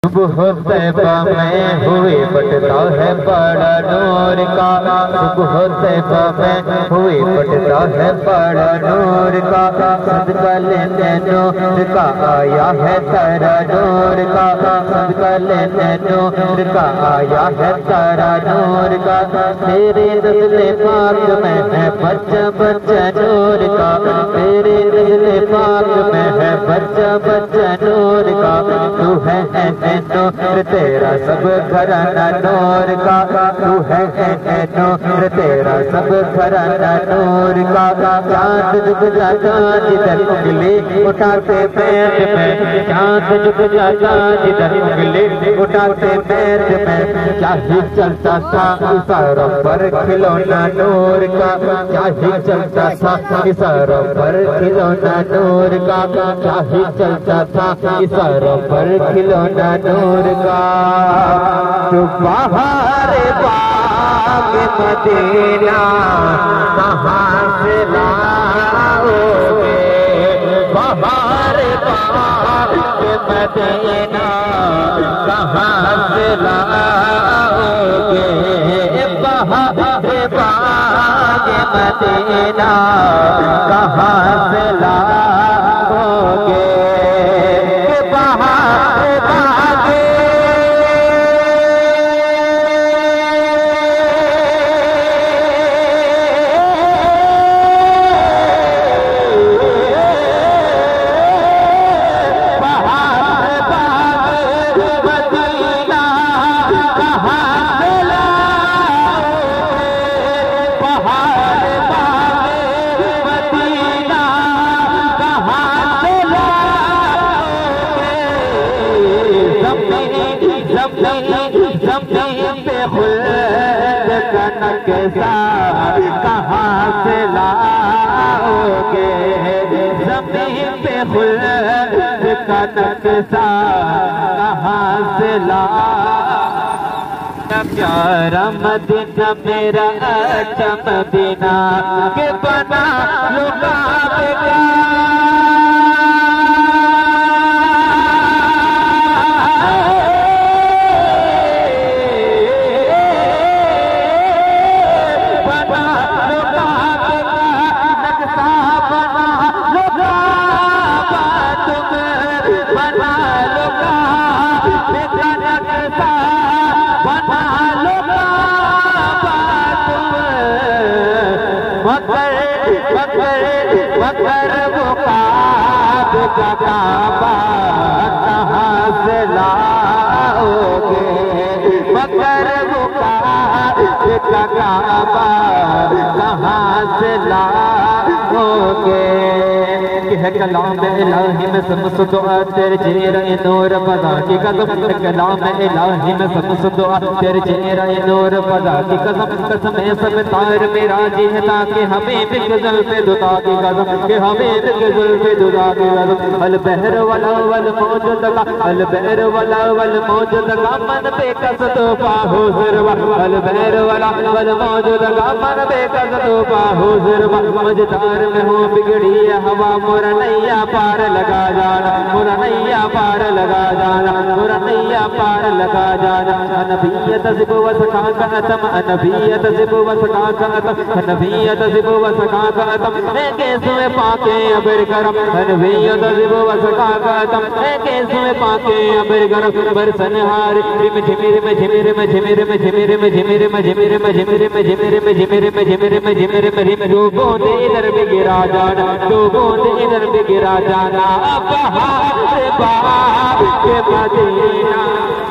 सुबह तैबा में हुए बटता है बड़ा नूर का, सुबह तैबा में हुए बटता है बड़ा नूर का, सदका लेने नूर का आया है तारा नूर का, सदका लेने नूर का आया है तारा नूर का, तेरे नज़्ले पाक में है बच्चा बच्चा नूर का, तेरे नज़्ले पाक में है बच्चा बच्चा नूर का, तू है नूर तेरा सब घराना नूर का, तू है नूर तेरा सब घराना नूर का, चांद झुक जाता जिधर उंगली उठाते पेट में, चांद झुक जाता जिधर उंगली उठाते पेट में, चाहे चलता था इशारों पर खिलौना नूर का, चाहे चलता था इशारों पर खिलौना नूर का, चाहे चलता था इशारों पर खिलौना नूर का, तू बाहर बाग मदीना कहाँ से लाओगे, बाहर बाग मदीना कहाँ से लाओगे, बाहर बाग मदीना कहाँ से लाओगे, कहाँ से लाओगे, ज़मीन पे खुल्द का नक्शा कहाँ से लाओगे, प्यारा मदीना मेरा अच्छा मदीना के बना लो काबा, काबा कहाँ से लाओगे, मगर वो काबा कहाँ से लाओगे, है कलाम इलाही में समझ दुआ तेरे चेहरा नूर फज़ा की कसम, कलाम इलाही में समझ दुआ तेरे चेहरा नूर फज़ा की कसम, कसम है सब तार मेरा जी है ताकि हमें भी गज़ल पे दुआ की कसम, कि हमें भी गज़ल पे दुआ की कसम, अल बहर वाला वल मौजूद का, अल बहर वाला वल मौजूद का, मन पे कसद पाहो ज़रवा, अल बहर वाला वल मौजूद का, मन पे कसद पाहो ज़रवा, मझधार में हो बिगड़ी है हवा, मोरा नैया पार लगा जाना, मोरा नैया पार लगा जाना, मोरा नैया पार लगा जाना, नबीयत ज़िब व सका का अतम, नबीयत ज़िब व सका का अतम, नबीयत ज़िब व सका का अतम, कैसे पाके अबर करम, नबीयत ज़िब व सका का अतम, कैसे पाके अबर करम, बरसन हार रिम झिमिर में झिमिर में झिमिर में झिमिर में झिमिर में झिमिर में झिमिर में झिमिर में झिमिर में झिमिर में झिमिर में झिमिर दो बूंदे इधर भी गिरा जाना, दो बूंदे इधर भी गिरा जाना, बाहर बाग के मदीना